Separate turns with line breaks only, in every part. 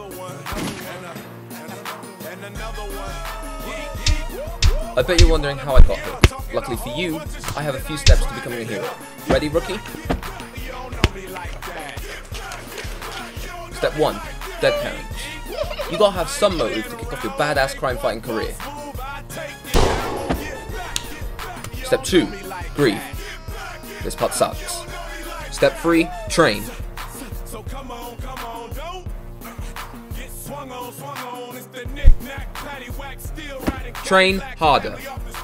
I bet you're wondering how I got here. Luckily for you, I have a few steps to becoming a hero. Ready, rookie? Step 1. Dead parents. You gotta have some motive to kick off your badass crime-fighting career. Step 2. Grieve. This part sucks. Step 3. Train. Train harder.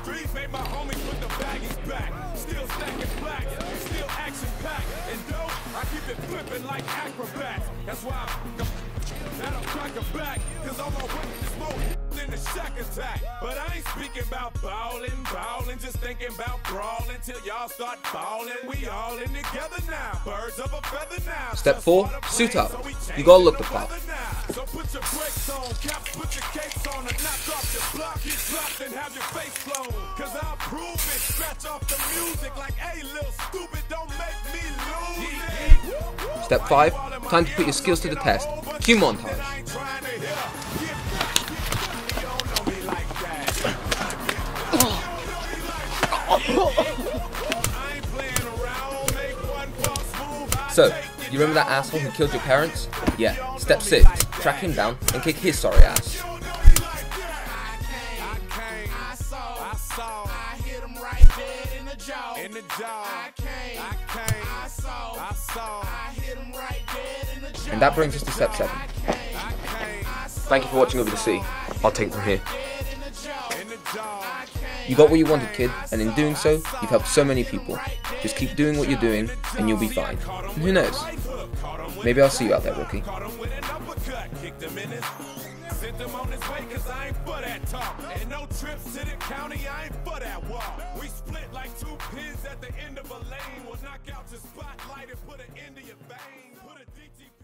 But I ain't speaking about ballin', just thinking about brawling till y'all start ballin'. We all in together now, birds of a feather now.
Step 4, suit up. You gotta look the part.
So put your brakes on, caps, put your capes on, and knock off your block, get dropped and have your face blown. Cause I'll prove it, scratch off the music like, hey, little stupid, don't make me lose it.
Step 5, time to put your skills to the test. Cue montage. So, you remember that asshole who killed your parents? Yeah. Step 6, track him down and kick his sorry ass. And that brings us to step 7. Thank you for watching Over the Sea. I'll take it from here. You got what you wanted, kid, and in doing so, you've helped so many people. Just keep doing what you're doing, and you'll be fine. And who knows? Maybe I'll see you out there, rookie. Sent him on his way cause I ain't for that talk. And no trips to the county, I ain't for that walk. We split like two pins at the end of a lane. We'll knock out your spotlight and put an end to your vein. Put a DT